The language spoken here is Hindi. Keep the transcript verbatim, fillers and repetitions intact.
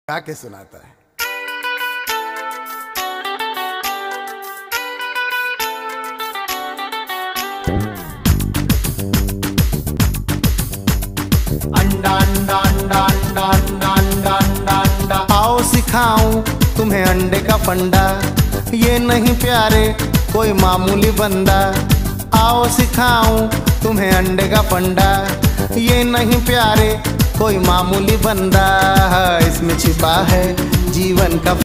गा के सुनाता है। अंडा अंडा अंडा अंडा अंडा अंडा अंडा अंडा, आओ सिखाऊं तुम्हें अंडे का फंडा। ये नहीं प्यारे कोई मामूली बंदा, आओ सिखाऊं तुम्हें अंडे का फंडा। ये नहीं प्यारे कोई मामूली बंदा, इसमें छिपा है जीवन का